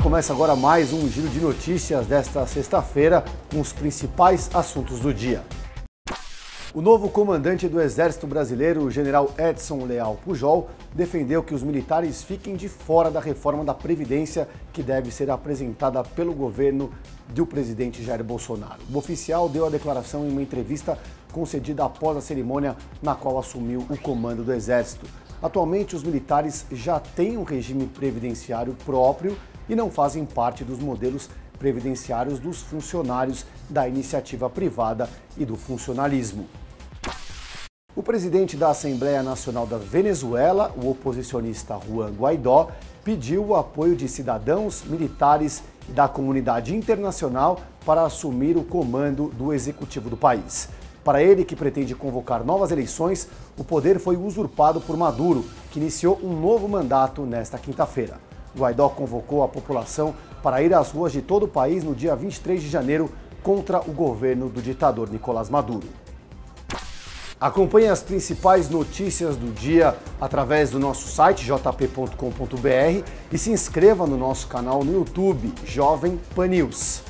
começa agora mais um giro de notícias desta sexta-feira com os principais assuntos do dia. O novo comandante do Exército Brasileiro, o general Edson Leal Pujol, defendeu que os militares fiquem de fora da reforma da Previdência que deve ser apresentada pelo governo do presidente Jair Bolsonaro. O oficial deu a declaração em uma entrevista concedida após a cerimônia na qual assumiu o comando do Exército. Atualmente, os militares já têm um regime previdenciário próprio e não fazem parte dos modelos previdenciários dos funcionários da iniciativa privada e do funcionalismo. O presidente da Assembleia Nacional da Venezuela, o oposicionista Juan Guaidó, pediu o apoio de cidadãos, militares e da comunidade internacional para assumir o comando do executivo do país. Para ele, que pretende convocar novas eleições, o poder foi usurpado por Maduro, que iniciou um novo mandato nesta quinta-feira. Guaidó convocou a população para ir às ruas de todo o país no dia 23 de janeiro contra o governo do ditador Nicolás Maduro. Acompanhe as principais notícias do dia através do nosso site jp.com.br e se inscreva no nosso canal no YouTube, Jovem Pan News.